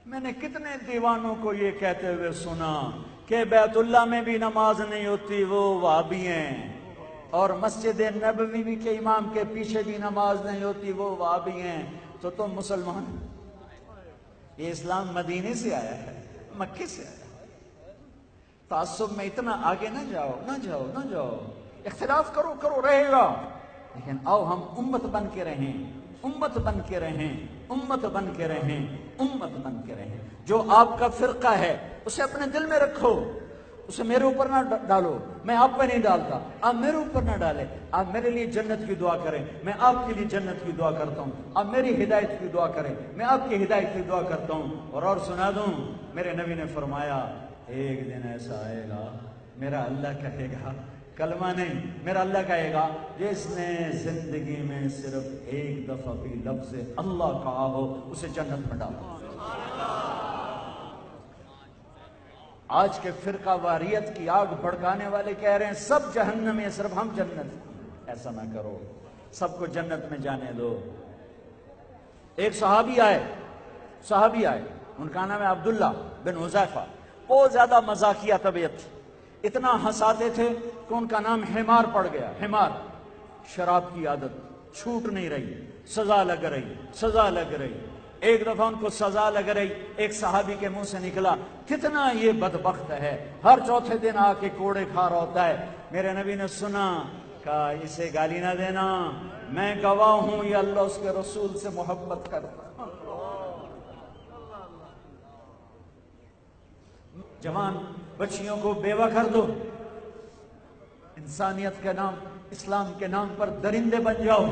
میں نے کتنے دیوانوں کو یہ کہتے ہوئے سنا کہ بیت اللہ میں بھی نماز نہیں ہوتی، وہ وہابی ہیں، اور مسجد نبوی بھی کے امام کے پیچھے بھی نماز نہیں ہوتی، وہ وہابی ہیں۔ تو تم مسلمان، یہ اسلام مدینے سے آیا ہے، مکے سے آیا ہے۔ تعصب میں اتنا آگے نہ جاؤ، نہ جاؤ، نہ جاؤ۔ اختلاف کرو رہے گا، لیکن آؤ ہم امت بن کے رہیں، امت بن کے رہیں، امت بن کے رہیں، امت بن کے رہیں۔ جو آپ کا فرقہ ہے اسے اپنے دل میں رکھو، اسے میرے اوپر نہ ڈالو، میں آپ پہ نہیں ڈالتا، آپ میرے اوپر نہ ڈالیں۔ آپ میرے لیے جنت کی دعا کریں، میں آپ کے لیے جنت کی دعا کرتا ہوں۔ آپ میری ہدایت کی دعا کریں، میں آپ کی ہدایت کی دعا کرتا ہوں۔ اور سنا دوں، میرے نبی نے فرمایا ایک دن ایسا آئے گا میرا اللہ کہے گا، کلمہ نہیں، میرا اللہ کہے گا جس نے زندگی میں صرف ایک دفعہ بھی لفظ اللہ کہا ہو اسے جنت میں ڈالو۔ آج کے فرقہ واریت کی آگ بھڑکانے والے کہہ رہے ہیں سب جہنم میں، صرف ہم جنت۔ ایسا نہ کرو، سب کو جنت میں جانے دو۔ ایک صحابی آئے، ان کا نام ہے عبداللہ بن حذیفہ، بہت زیادہ مزاحیہ طبیعت تھی، اتنا ہنساتے تھے کہ ان کا نام حمار پڑ گیا۔ حمار، شراب کی عادت چھوٹ نہیں رہی، سزا لگ رہی۔ ایک دفعہ ان کو سزا لگ رہی، ایک صحابی کے منہ سے نکلا، کتنا یہ بدبخت ہے، ہر چوتھے دن آ کے کوڑے کھا رہا ہوتا ہے۔ میرے نبی نے سنا، کہا اسے گالی نہ دینا، میں گواہ ہوں یہ اللہ اس کے رسول سے محبت کرتا۔ جوان بچیوں کو بیوہ کر دو، انسانیت کے نام، اسلام کے نام پر درندے بن جاؤ۔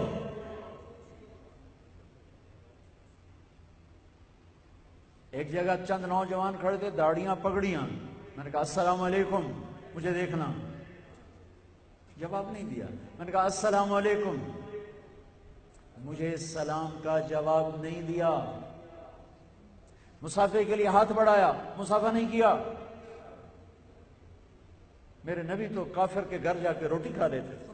ایک جگہ چند نوجوان کھڑے تھے، داڑیاں پگڑیاں، میں نے کہا السلام علیکم، مجھے دیکھنا، جواب نہیں دیا۔ میں نے کہا السلام علیکم، مجھے سلام کا جواب نہیں دیا۔ مسافے کے لیے ہاتھ بڑھایا، مسافہ نہیں کیا۔ میرے نبی تو کافر کے گھر جا کے روٹی کھا رہے تھے۔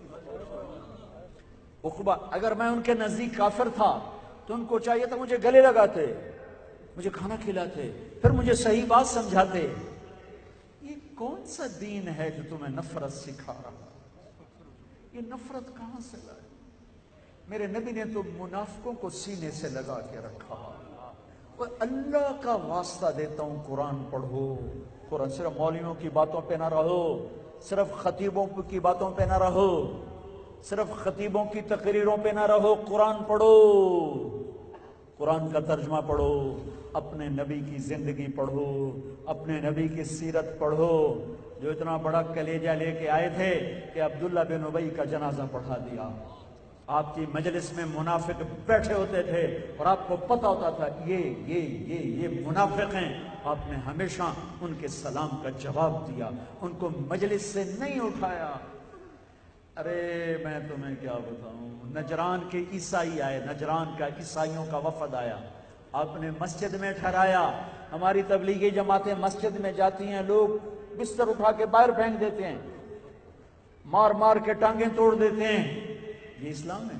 عقبہ، اگر میں ان کے نزدیک کافر تھا تو ان کو چاہیے تھا مجھے گلے لگاتے، مجھے کھانا کھلاتے، پھر مجھے صحیح بات سمجھاتے۔ یہ کون سا دین ہے جو تمہیں نفرت سکھا رہا؟ یہ نفرت کہاں سے لائے؟ میرے نبی نے تو منافقوں کو سینے سے لگا کے رکھا۔ وہ اللہ کا واسطہ دیتا ہوں، قرآن پڑھو، قرآن صرف مولویوں کی باتوں پہ نہ رہو، صرف خطیبوں کی باتوں پہ نہ رہو، صرف خطیبوں کی تقریروں پہ نہ رہو، قرآن پڑھو، قرآن کا ترجمہ پڑھو، اپنے نبی کی زندگی پڑھو، اپنے نبی کی سیرت پڑھو، جو اتنا بڑا کلیجہ لے کے آئے تھے کہ عبداللہ بن ابی کا جنازہ پڑھا دیا۔ آپ کی مجلس میں منافق بیٹھے ہوتے تھے اور آپ کو پتہ ہوتا تھا یہ منافق ہیں، آپ نے ہمیشہ ان کے سلام کا جواب دیا، ان کو مجلس سے نہیں اٹھایا۔ ارے میں تمہیں کیا بتاؤں، نجران کے عیسائی آئے، نجران کا عیسائیوں کا وفد آیا، آپ نے مسجد میں ٹھہرایا۔ ہماری تبلیغی جماعتیں مسجد میں جاتی ہیں، لوگ بستر اٹھا کے باہر پھینک دیتے ہیں، مار مار کے ٹانگیں توڑ دیتے ہیں۔ یہ اسلام ہے؟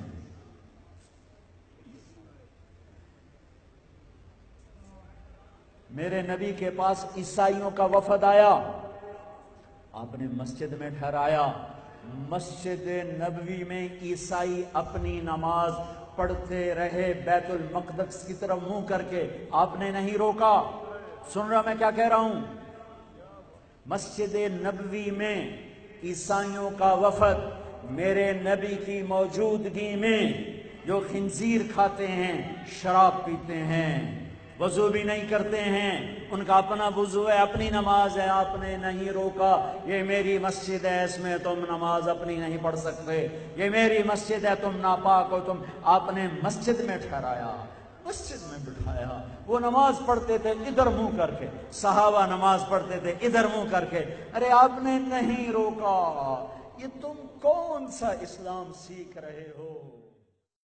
میرے نبی کے پاس عیسائیوں کا وفد آیا، آپ نے مسجد میں ٹھہرایا۔ مسجد نبوی میں عیسائی اپنی نماز پڑھتے رہے بیت المقدس کی طرف منہ کر کے، آپ نے نہیں روکا۔ سن رہا میں کیا کہہ رہا ہوں؟ مسجد نبوی میں عیسائیوں کا وفد میرے نبی کی موجودگی میں، جو خنزیر کھاتے ہیں، شراب پیتے ہیں، وضو بھی نہیں کرتے ہیں، ان کا اپنا وضو ہے، اپنی نماز ہے، آپ نے نہیں روکا۔ یہ میری مسجد ہے، اس میں تم نماز اپنی نہیں پڑھ سکتے، یہ میری مسجد ہے، تم ناپاک ہو۔ آپ نے مسجد میں ٹھہرایا، مسجد میں بٹھایا۔ وہ نماز پڑھتے تھے ادھر منہ کر کے، صحابہ نماز پڑھتے تھے ادھر منہ کر کے، ارے آپ نے نہیں روکا۔ یہ تم کون سا اسلام سیکھ رہے ہو؟